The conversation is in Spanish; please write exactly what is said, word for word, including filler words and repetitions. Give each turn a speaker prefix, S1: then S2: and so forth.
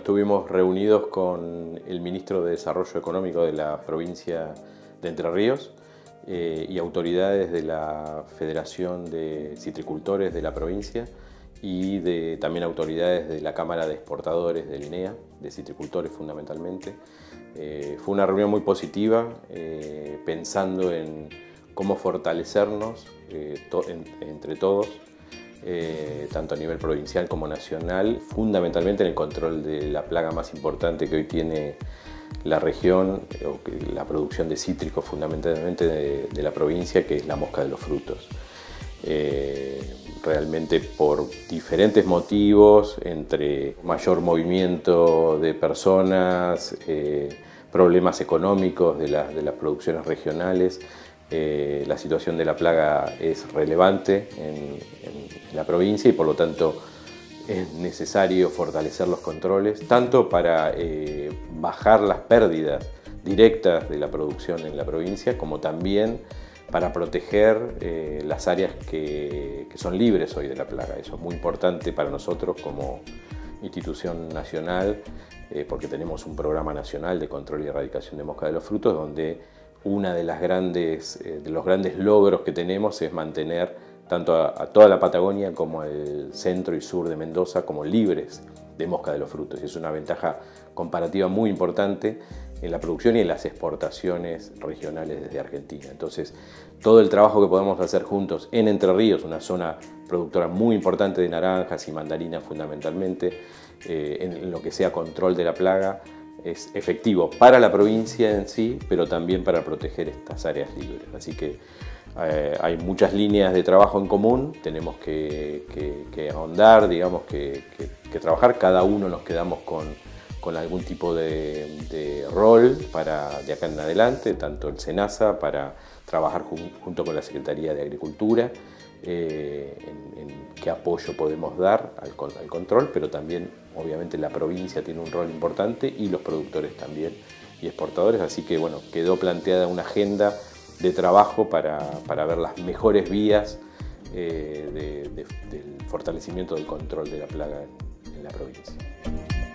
S1: estuvimos reunidos con el Ministro de Desarrollo Económico de la provincia de Entre Ríos eh, y autoridades de la Federación de Citricultores de la provincia y de, también autoridades de la Cámara de Exportadores del I N E A, de citricultores fundamentalmente. Eh, fue una reunión muy positiva, eh, pensando en cómo fortalecernos eh, to, en, entre todos, eh, tanto a nivel provincial como nacional, fundamentalmente en el control de la plaga más importante que hoy tiene la región, o que, la producción de cítricos fundamentalmente de, de la provincia, que es la mosca de los frutos. Eh, realmente por diferentes motivos, entre mayor movimiento de personas, eh, problemas económicos de, la, de las producciones regionales, eh, la situación de la plaga es relevante en, en, en la provincia y por lo tanto es necesario fortalecer los controles, tanto para eh, bajar las pérdidas directas de la producción en la provincia, como también para proteger eh, las áreas que, que son libres hoy de la plaga. Eso es muy importante para nosotros como institución nacional, eh, porque tenemos un programa nacional de control y erradicación de mosca de los frutos, donde una de las grandes, eh, de los grandes logros que tenemos es mantener tanto a, a toda la Patagonia como el centro y sur de Mendoza como libres de mosca de los frutos. Y es una ventaja comparativa muy importante en la producción y en las exportaciones regionales desde Argentina. Entonces, todo el trabajo que podemos hacer juntos en Entre Ríos, una zona productora muy importante de naranjas y mandarinas fundamentalmente, eh, en lo que sea control de la plaga, es efectivo para la provincia en sí, pero también para proteger estas áreas libres. Así que eh, hay muchas líneas de trabajo en común, tenemos que, que, que ahondar, digamos, que, que, que trabajar, cada uno nos quedamos con con algún tipo de, de rol para de acá en adelante, tanto el SENASA para trabajar jun, junto con la Secretaría de Agricultura, eh, en, en qué apoyo podemos dar al, al control, pero también obviamente la provincia tiene un rol importante y los productores también y exportadores, así que bueno, quedó planteada una agenda de trabajo para, para ver las mejores vías eh, de, de, del fortalecimiento del control de la plaga en, en la provincia.